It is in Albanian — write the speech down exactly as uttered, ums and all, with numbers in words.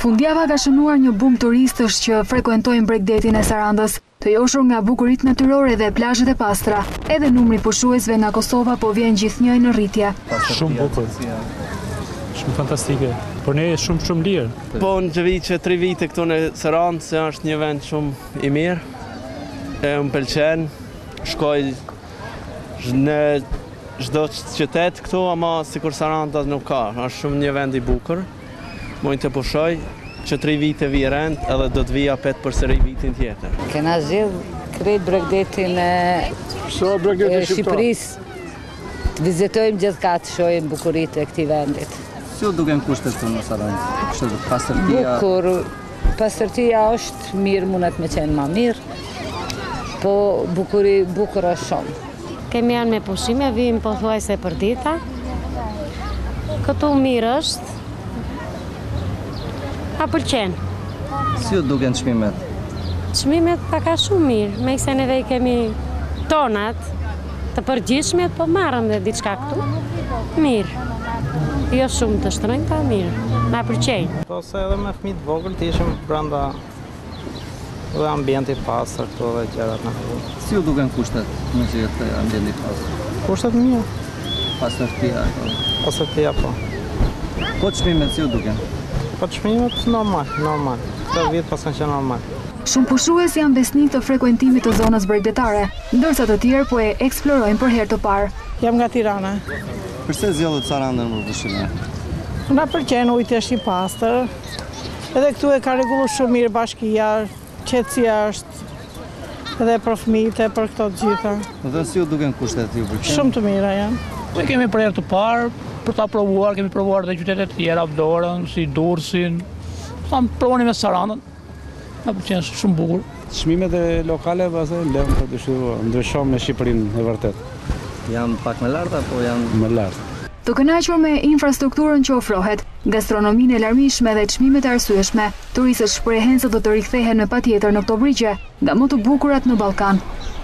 Fundjava ka shënuar një bum turistësh që frekuentojnë Bregdetin e Sarandës, të joshur nga bukuritë natyrore dhe plazhet e pastra. Edhe numri pushuesve nga Kosova po vjen gjithnjë në rritje. Shumë bukur. Shumë fantastike. Por ne shumë shumë lirë. Po në vit që tri vite këtu në Sarandë, se është një vend shumë i mirë. E më pëlqen, shkoj në çdo qytet këtu, ama sikur Saranda nuk ka. Është shumë një vend i bukur. Mojnë të pushoj që tri vite vi rend edhe do të vija pet për sëri vitin tjetër. Kena zhjith krejt Bregdetin e Shqipërisë. Të vizitojmë gjithka të shojmë bukuritë e këtij vendit. Si u duken kushtet të në Sarandë? Kushtet pastërtia? Bukur, pastërtia është mirë, mundet me qenë ma mirë, po bukuri, bukur është shumë. Kemi janë me pushime, vim po thuaj se për dita. Këtu mirë është, a pëlqen. Si u duken çmimet? Çmimet pak a shumë mirë, me se neve i kemi tonat të përgjithshmet, po marrëm dhe diçka këtu. Mirë. Jo shumë të shtrenjta, mirë. Na pëlqen. Po se edhe me fëmijë të vogël të ishim brenda dhe ambienti pastër këtu dhe gjërat në rrugë. Si u duken kushtet në gjithë ambienti pastër? Kushtet mirë. Pastërtia. Pastërtia po. Po çmimet si u duken? Po çmimet normal, normal. Këtë vit pas kanë qenë normal. Shumë pushues janë besnik të frekuentimit të zonës bregdetare, ndërsa të tjerë po e eksplorojnë për herë të parë. Jam nga Tirana. Përse zgjedhët Sarandën për pushime? Na pëlqen, ujti është i pastër. Edhe këtu e ka rregulluar shumë mirë bashkia, qetësia është edhe për fëmijët e për këto të gjitha. Dhe si u duken kushtet ju pëlqen? Shumë të mira janë. Ne kemi për herë të parë, për ta provuar, kemi provuar edhe qytete të tjera, Vlorën, si Durrësin. Tham provoni me Sarandën. Na pëlqen shumë bukur. Çmimet e lokale pastaj lëm të dëshiroj, ndryshon me Shqipërinë e vërtet. Janë pak më lartë apo janë më lartë? Të kënaqur me infrastrukturën që ofrohet, gastronominë e larmishme dhe çmimet e arsyeshme, turistët shprehen se do të rikthehen në patjetër në këto brigje, nga më të bukurat në Ballkan.